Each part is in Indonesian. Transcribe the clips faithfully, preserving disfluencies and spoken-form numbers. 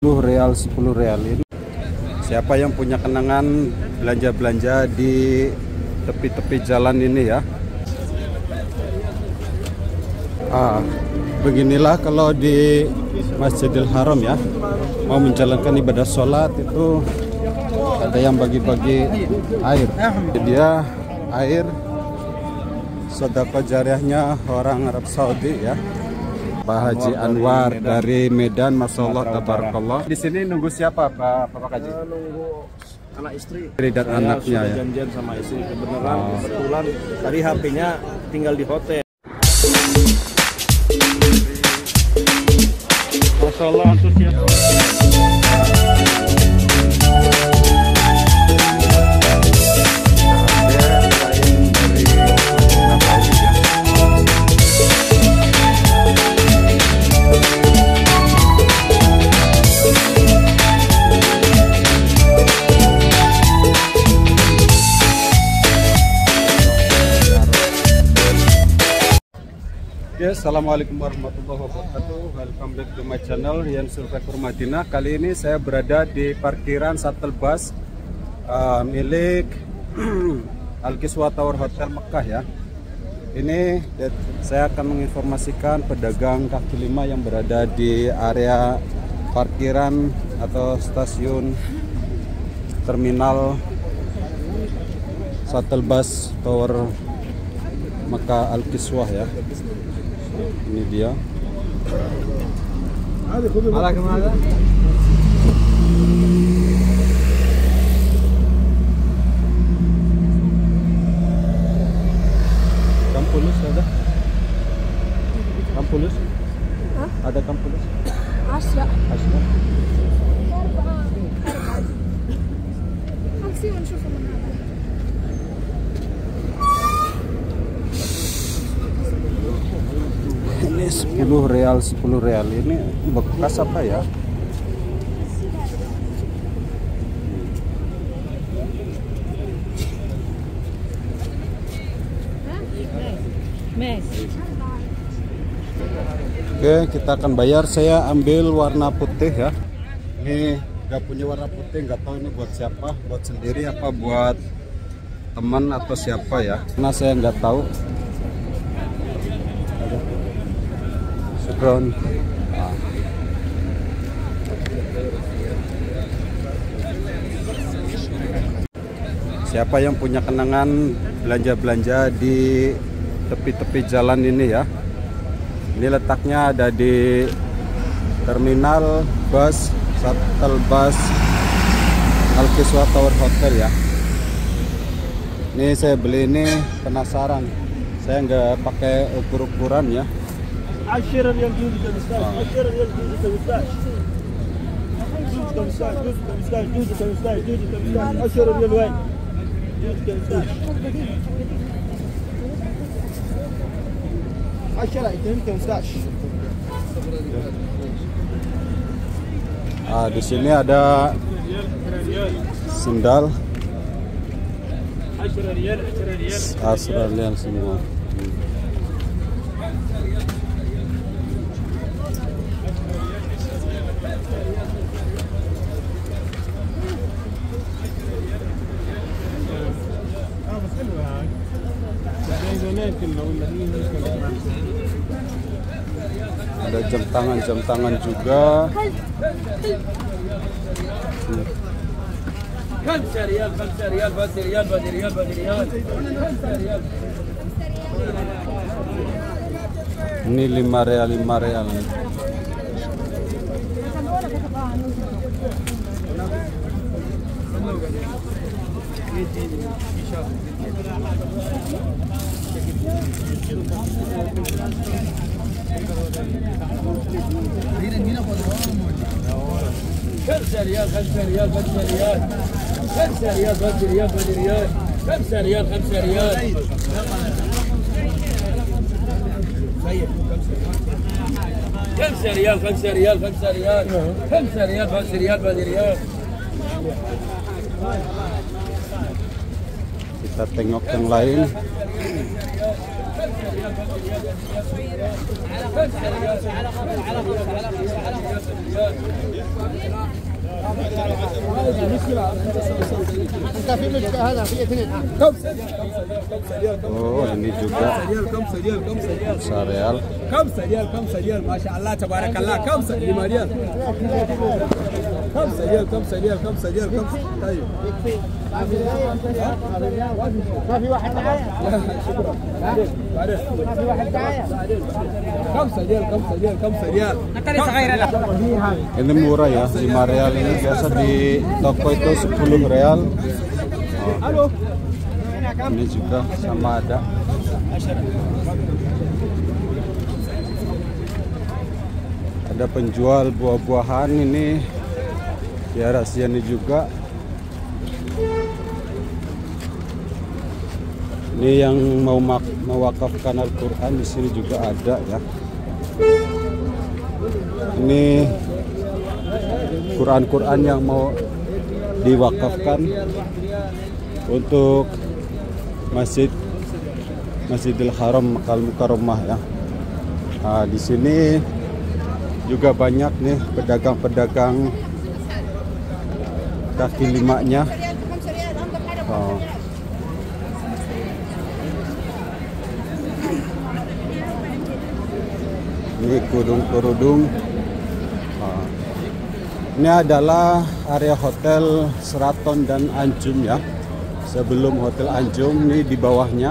sepuluh real, sepuluh real ini. Siapa yang punya kenangan belanja-belanja di tepi-tepi jalan ini ya? Ah, beginilah kalau di Masjidil Haram ya, mau menjalankan ibadah sholat itu ada yang bagi-bagi air. Dia air sedekah jariahnya orang Arab Saudi ya. Pak Haji Anwar dari Medan, Masya Allah, tabarakallah. Di sini nunggu siapa Pak Bapak Haji? Nunggu anak istri. Dan anaknya ya. Janjian sama istri kebenaran oh. Kebetulan tadi H P-nya tinggal di hotel. Masya Allah antusias. Ya, assalamualaikum warahmatullahi wabarakatuh. Welcome back to my channel Rian Survivor Madinah. Kali ini saya berada di parkiran shuttle bus uh, milik Al-Kiswa Tower Hotel Mekah ya. Ini saya akan menginformasikan pedagang kaki lima yang berada di area parkiran atau stasiun terminal shuttle bus Tower Mekah Al-Kiswa ya. Ini dia. Malah kemana? Kampulus ada? Kampulus? Hah? Ada kampulus? Asya. Asya. Ini sepuluh real, sepuluh real ini bekas apa ya? Oke, kita akan bayar. Saya ambil warna putih ya. Ini nggak punya warna putih, nggak tahu ini buat siapa, buat sendiri apa buat teman atau siapa ya? Karena saya nggak tahu. Syukron. Siapa yang punya kenangan belanja-belanja di tepi-tepi jalan ini ya? Ini letaknya ada di terminal bus shuttle bus Al-Kiswa Tower Hotel ya. Ini saya beli ini penasaran. Saya nggak pakai ukur-ukuran ya. عشرة ريال جوز خمسة عشر عشرة ريال جوز خمسة عشر جوز خمسة عشر جوز خمسة عشر جوز خمسة عشر جوز خمسة عشر عشرة ريال وين جوز خمسة عشر عشرة اثنين خمسة عشر. Ah, di sini ada sendal عشرة ريال semua. Ada jam tangan, jam tangan juga. Ini lima real, lima real. خمسة ريال خمسة ريال خمسة ريال خمسة ريال خمسة ريال خمسة ريال خمسة ريال خمسة ريال خمسة ريال خمسة ريال خمسة ريال خمسة ريال خمسة ريال خمسة ريال Kita tengok yang lain. Oh, ini juga sareal. خمسة ريال خمسة ريال ما شاء الله تبارك الله خمسة لما ريال خمسة ريال خمسة ريال خمسة ريال خمسة طيب ما في واحد معايا شكرا بعدين ما في واحد معايا خمسة ريال خمسة ريال خمسة ريال Ini murah ya, lima real ini biasa di toko itu sepuluh real. Oh, ini juga sama ada. Ada penjual buah-buahan ini di arah sini juga. Ini yang mau mewakafkan Al-Quran di sini juga ada ya. Ini Quran-Quran yang mau diwakafkan untuk Masjid Masjidil Haram Makkah Mukarramah ya. Nah, di sini juga banyak nih pedagang-pedagang kaki limanya. Oh. Ini kerudung-kerudung. Oh. Ini adalah area hotel Sheraton dan Anjum ya. Sebelum hotel Anjum, ini di bawahnya.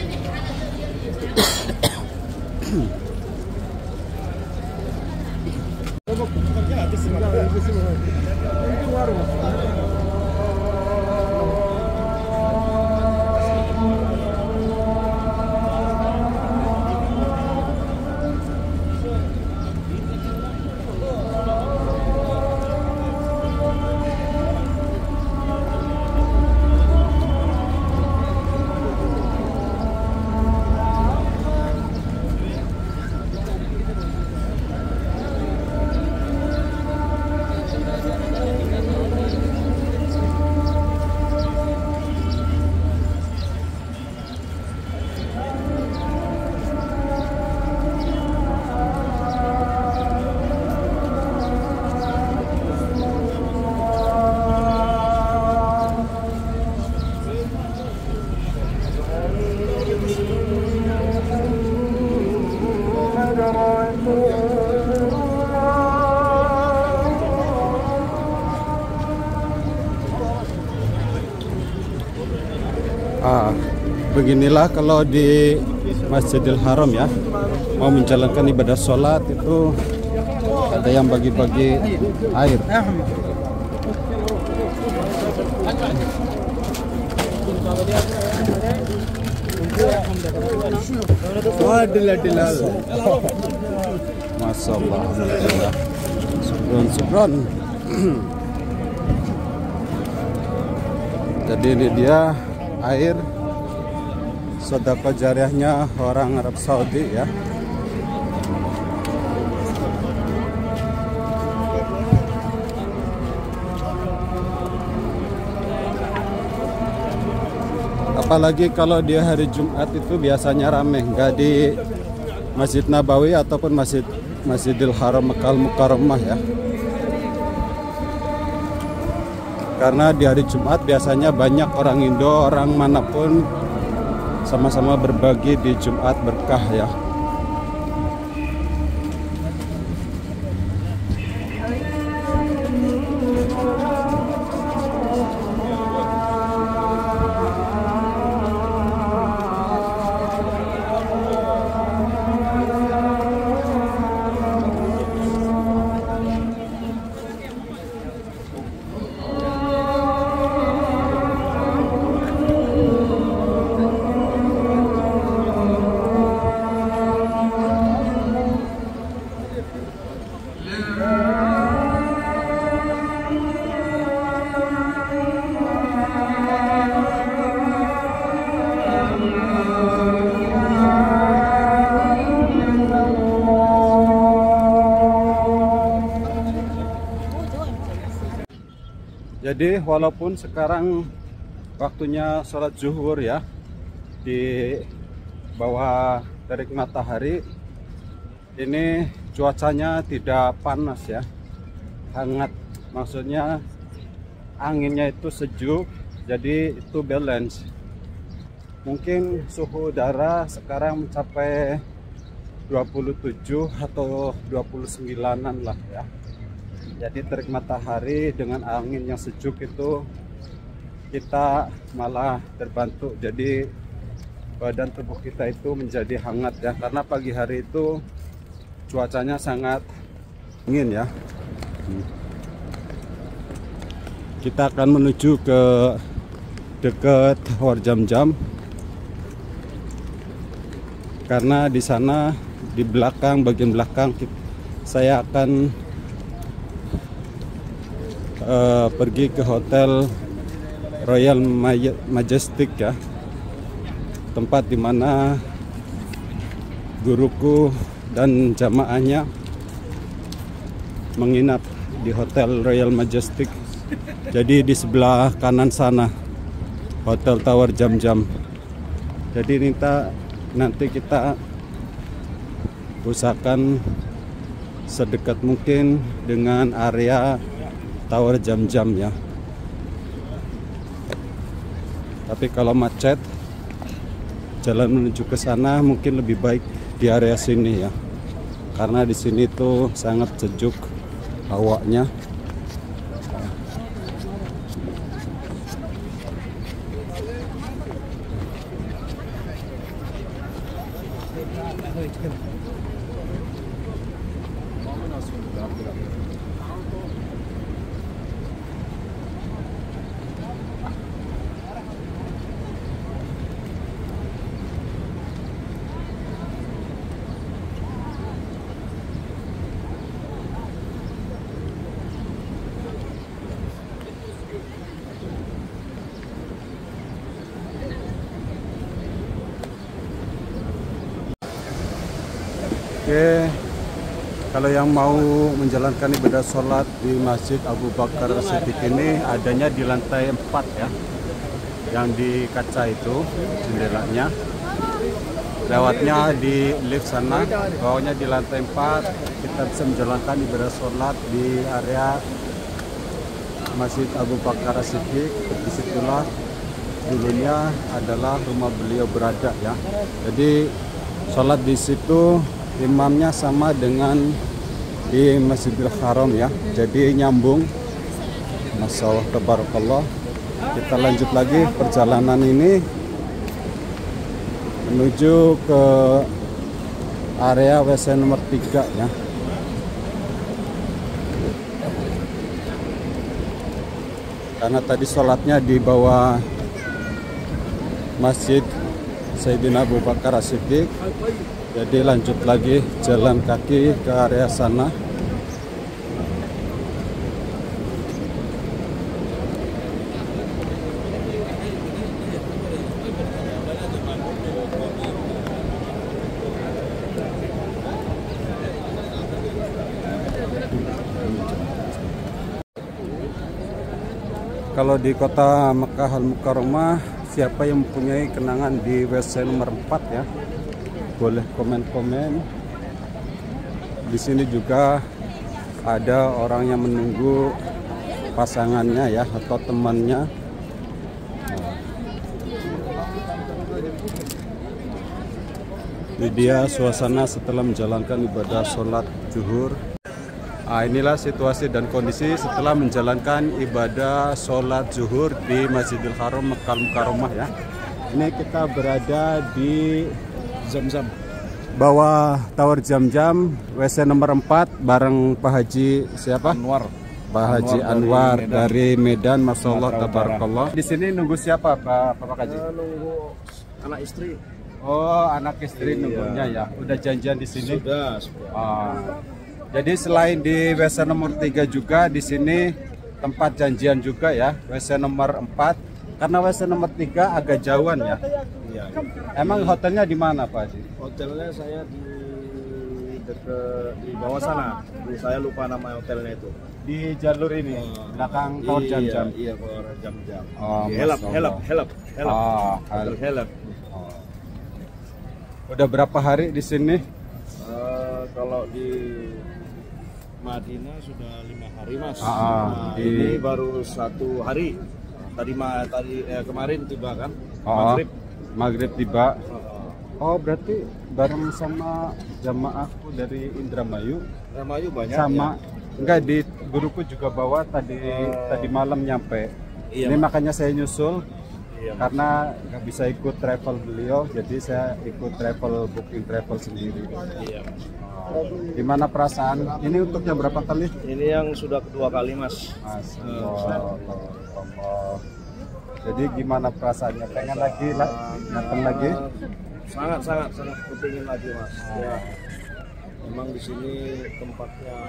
Ah, beginilah kalau di Masjidil Haram ya, mau menjalankan ibadah sholat itu ada yang bagi-bagi air. Masya Allah, alhamdulillah. Subhan, subhan. Jadi ini dia air sedekah jariahnya orang Arab Saudi ya. Apalagi kalau di hari Jumat itu biasanya rame, nggak di Masjid Nabawi ataupun Masjid Masjidil Haram Makkah Mukarramah ya. Karena di hari Jumat biasanya banyak orang Indo, orang manapun sama-sama berbagi di Jumat berkah ya. Jadi walaupun sekarang waktunya sholat zuhur ya, di bawah terik matahari. Ini cuacanya tidak panas ya, hangat, maksudnya anginnya itu sejuk, jadi itu balance. Mungkin suhu udara sekarang mencapai dua puluh tujuh atau dua puluh sembilanan lah ya. Jadi terik matahari dengan angin yang sejuk itu kita malah terbantu, jadi badan tubuh kita itu menjadi hangat ya, karena pagi hari itu cuacanya sangat dingin ya. Kita akan menuju ke dekat Tower Jam-Jam, karena di sana di belakang, bagian belakang saya akan uh, pergi ke Hotel Royal Majestic ya, tempat dimana guruku dan jamaahnya menginap di Hotel Royal Majestic. Jadi di sebelah kanan sana Hotel Tower Jam-Jam. Jadi kita nanti kita usahakan sedekat mungkin dengan area Tower Jam-Jam ya. Tapi kalau macet, jalan menuju ke sana mungkin lebih baik di area sini ya, karena di sini tuh sangat sejuk hawanya. Oke, kalau yang mau menjalankan ibadah sholat di Masjid Abu Bakar As-Siddiq ini adanya di lantai empat ya, yang di kaca itu jendelanya. Lewatnya di lift sana, bawahnya di lantai empat. Kita bisa menjalankan ibadah sholat di area Masjid Abu Bakar As-Siddiq. Disitulah dulunya adalah rumah beliau berada ya. Jadi sholat di situ imamnya sama dengan di Masjidil Haram ya, jadi nyambung. Masya Allah, tabarakallah. Kita lanjut lagi perjalanan ini menuju ke area W C nomor tiga ya. Karena tadi sholatnya di bawah Masjid Sayyidina Abu Bakar As-Siddiq, jadi lanjut lagi jalan kaki ke area sana. Kalau di kota Mekah Al-Mukarramah, siapa yang mempunyai kenangan di W C nomor empat ya, boleh komen-komen. Di sini juga ada orang yang menunggu pasangannya ya, atau temannya. Ini dia suasana setelah menjalankan ibadah sholat zuhur. Nah, inilah situasi dan kondisi setelah menjalankan ibadah sholat zuhur di Masjidil Haram Mekah Al-Mukarramah ya. Ini kita berada di Jam-Jam, bawah Tower Jam-Jam, W C nomor empat bareng Pak Haji siapa? Anwar. Pak Haji Anwar, Anwar dari Medan. Masya Allah, tabarakallah. Di sini nunggu siapa Pak Pak Haji? Uh, nunggu anak istri. Oh, anak istri iya. Nunggunya ya. Udah janjian di sini? Sudah. sudah. Ah. Jadi selain di W C nomor tiga juga di sini tempat janjian juga ya, W C nomor empat. Karena W C nomor tiga agak jauhan ya. Iya. Emang hotelnya di mana Pak Haji? Hotelnya saya di dekat di bawah sana. Saya lupa nama hotelnya itu. di jalur ini, belakang Tower Jam-Jam. Iya, Tower Jam-Jam. Oh, helap, Masya helap, Allah. helap, helap. Ah, Hotel helap. Oh. Udah berapa hari di sini? Eh, kalau di Madinah sudah lima hari mas. Ah, Nah, di- ini baru satu hari. Tadi ma tadi eh, kemarin tiba kan? Oh, Maghrib. Maghrib tiba. Oh, Oh, berarti bareng sama jamaahku dari Indramayu. Ramayu banyak. Sama ya? enggak, di guruku juga bawa tadi tadi malam nyampe. Iya, Ini Mas. makanya saya nyusul Iya, Mas. karena nggak bisa ikut travel beliau, jadi saya ikut travel booking travel sendiri. Iya, Mas. Gimana perasaan? Ini untuk yang berapa kali? Ini yang sudah kedua kali mas. Mas, Allah. Jadi gimana perasaannya? Pengen lagi lah, datang lagi? Sangat sangat sangat kepingin lagi mas. Ya. Memang di sini tempatnya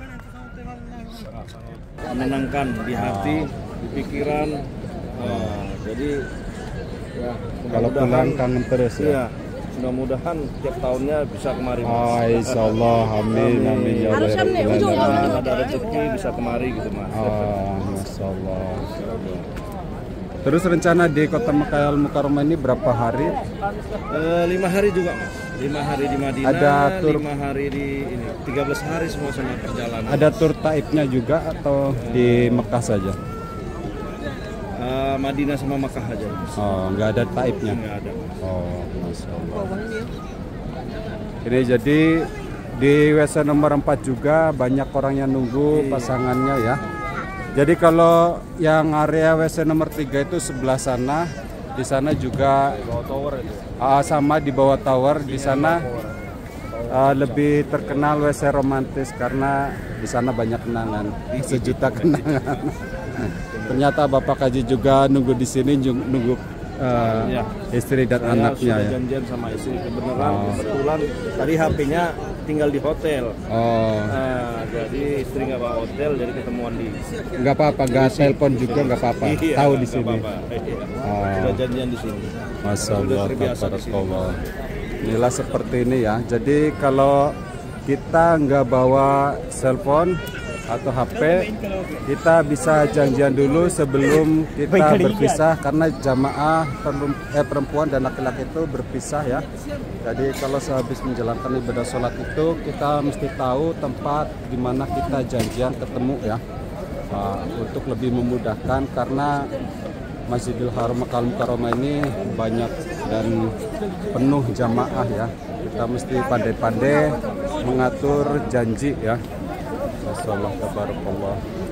sangat sangat menenangkan di hati, di pikiran. Nah, jadi ya Kalau pulang mudah-mudahan kangen terus ya. iya, mudah-mudahan tiap tahunnya bisa kemari mas. Oh, insya Allah, amin, amin ya Allah. ya Rabbal alamin. Dan ada rezeki bisa kemari gitu mas. Oh, masya Allah. Terus rencana di Kota Makkah Al Mukarramah ini berapa hari? Eh, lima hari juga mas. Lima hari di Madinah, Ada tur- lima hari di ini, tiga belas hari semua sama perjalanan. Ada tur taibnya juga atau di Mekah saja? Eh, Madinah sama Makkah aja mas. Oh, nggak ada taibnya. Nggak ada mas. Oh, masya Allah. Ini jadi di W C nomor empat juga banyak orang yang nunggu pasangannya ya. Jadi kalau yang area W C nomor tiga itu sebelah sana, di sana juga Bawa tower itu. ah, sama di bawah tower. Di sana ah, lebih terkenal W C romantis karena di sana banyak kenangan, sejuta kenangan. Ternyata Bapak Haji juga nunggu di sini, jung- nunggu ah, Iya. istri dan Saya anaknya sudah ya. janjian sama istri kebenaran Oh. kebetulan tadi H P-nya tinggal di hotel. Oh, Nah, jadi istri nggak bawa hotel jadi ketemuan di nggak apa-apa, nggak telepon juga nggak apa-apa. Iya, Tahu di nggak sini. apa-apa. Iya. Oh. Sudah janjian di sini. Masya Sudah Allah, terbiasa di sini. tabarakallah. Inilah seperti ini ya. Jadi kalau kita nggak bawa cellphone atau H P, kita bisa janjian dulu sebelum kita berpisah karena jamaah perem- eh, perempuan dan laki-laki itu berpisah ya. Jadi kalau sehabis menjalankan ibadah sholat itu kita mesti tahu tempat di mana kita janjian ketemu ya. Nah, untuk lebih memudahkan karena Masjidil Haram Makkah Al Mukarramah ini banyak dan penuh jamaah ya. Kita mesti pandai-pandai mengatur janji ya. Wassalamualaikum.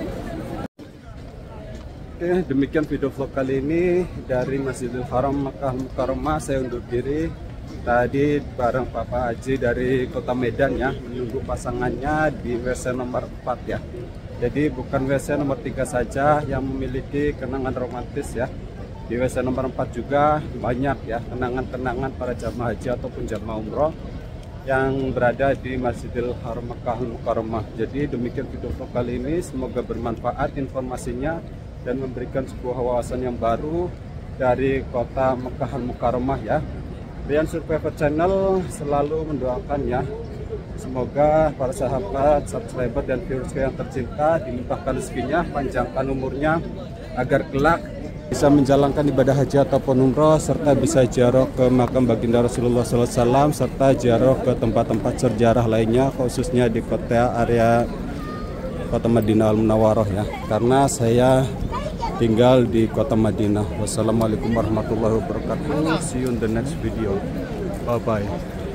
Oke, demikian video vlog kali ini dari Masjidil Haram Makkah Al Mukarramah. Saya undur diri. Tadi bareng Bapak Haji dari Kota Medan ya, menunggu pasangannya di W C nomor empat ya. Jadi bukan W C nomor tiga saja yang memiliki kenangan romantis ya. Di W C nomor empat juga banyak ya kenangan-kenangan para jamaah haji ataupun jamaah umroh yang berada di Masjidil Haram Makkah Al Mukarramah. Jadi demikian video vlog kali ini, semoga bermanfaat informasinya dan memberikan sebuah wawasan yang baru dari Kota Makkah Al Mukarramah ya. Rian Survivor Channel selalu mendoakan ya, semoga para sahabat, subscriber dan viewers yang tercinta dilimpahkan rezekinya, panjangkan umurnya agar kelak bisa menjalankan ibadah haji ataupun umroh serta bisa ziarah ke makam baginda Rasulullah shallallahu alaihi wasallam serta ziarah ke tempat-tempat sejarah lainnya khususnya di kota area Kota Madinah Al Munawwarah ya, karena saya tinggal di Kota Madinah. Wassalamualaikum warahmatullahi wabarakatuh. See you in the next video. Bye bye.